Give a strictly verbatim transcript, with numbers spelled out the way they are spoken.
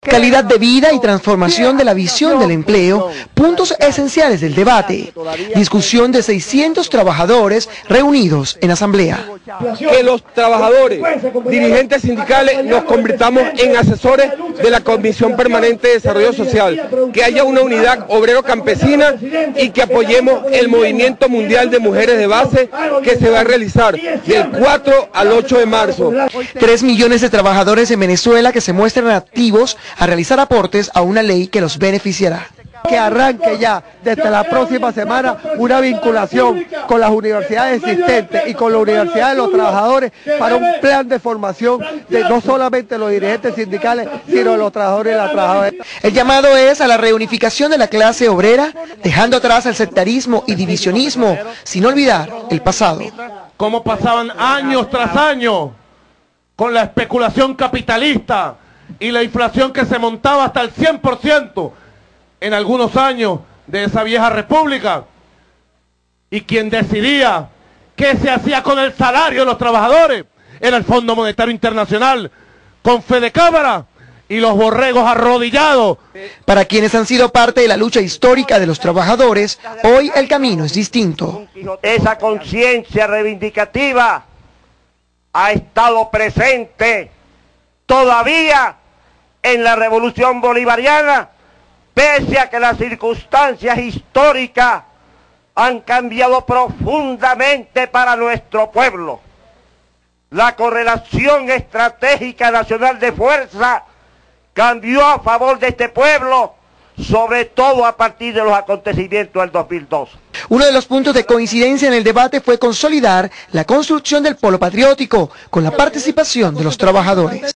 calidad de vida y transformación de la visión del empleo, puntos esenciales del debate. Discusión de seiscientos trabajadores reunidos en asamblea. Que los trabajadores, dirigentes sindicales, nos convirtamos en asesores de la Comisión Permanente de Desarrollo Social, que haya una unidad obrero-campesina y que apoyemos el movimiento mundial de mujeres de base que se va a realizar del cuatro al ocho de marzo. Tres millones de trabajadores en Venezuela que se muestran activos a realizar aportes a una ley que los beneficiará. Que arranque ya desde la próxima semana una vinculación con las universidades existentes y con la Universidad de los Trabajadores para un plan de formación de no solamente los dirigentes sindicales, sino de los trabajadores y las trabajadoras. El llamado es a la reunificación de la clase obrera, dejando atrás el sectarismo y divisionismo, sin olvidar el pasado. Como pasaban años tras años con la especulación capitalista y la inflación que se montaba hasta el cien por ciento en algunos años de esa vieja república, y quien decidía qué se hacía con el salario de los trabajadores era el Fondo Monetario Internacional, con Fedecámara y los borregos arrodillados. Para quienes han sido parte de la lucha histórica de los trabajadores, hoy el camino es distinto. Esa conciencia reivindicativa ha estado presente todavía en la Revolución Bolivariana, pese a que las circunstancias históricas han cambiado profundamente para nuestro pueblo. La correlación estratégica nacional de fuerza cambió a favor de este pueblo, sobre todo a partir de los acontecimientos del dos mil dos. Uno de los puntos de coincidencia en el debate fue consolidar la construcción del polo patriótico con la participación de los trabajadores.